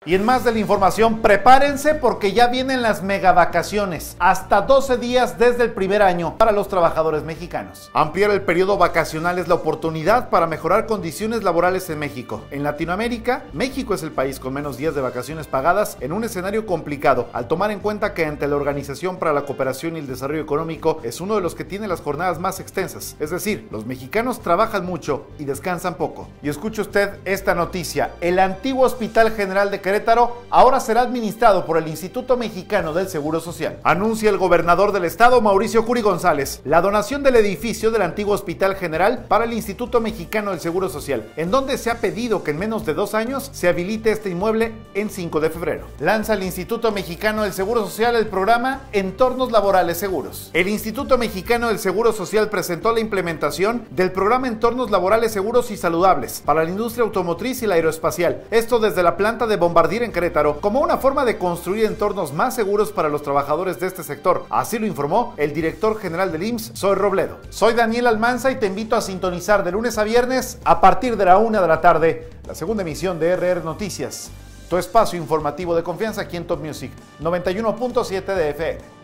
Y en más de la información, prepárense porque ya vienen las mega vacaciones, hasta 12 días desde el primer año para los trabajadores mexicanos. Ampliar el periodo vacacional es la oportunidad para mejorar condiciones laborales en México. En Latinoamérica, México es el país con menos días de vacaciones pagadas en un escenario complicado, al tomar en cuenta que ante la Organización para la Cooperación y el Desarrollo Económico es uno de los que tiene las jornadas más extensas. Es decir, los mexicanos trabajan mucho y descansan poco. Y escuche usted esta noticia: el antiguo Hospital General de Querétaro ahora será administrado por el Instituto Mexicano del Seguro Social. Anuncia el gobernador del estado, Mauricio Curi González, la donación del edificio del antiguo Hospital General para el Instituto Mexicano del Seguro Social, en donde se ha pedido que en menos de 2 años se habilite este inmueble en 5 de febrero. Lanza el Instituto Mexicano del Seguro Social el programa Entornos Laborales Seguros. El Instituto Mexicano del Seguro Social presentó la implementación del programa Entornos Laborales Seguros y Saludables para la industria automotriz y la aeroespacial. Esto desde la planta de Bombardier en Querétaro, como una forma de construir entornos más seguros para los trabajadores de este sector. Así lo informó el director general del IMSS, Zoe Robledo. Soy Daniel Almanza y te invito a sintonizar de lunes a viernes a partir de la 1 de la tarde la segunda emisión de RR Noticias, tu espacio informativo de confianza aquí en Top Music 91.7 de FM.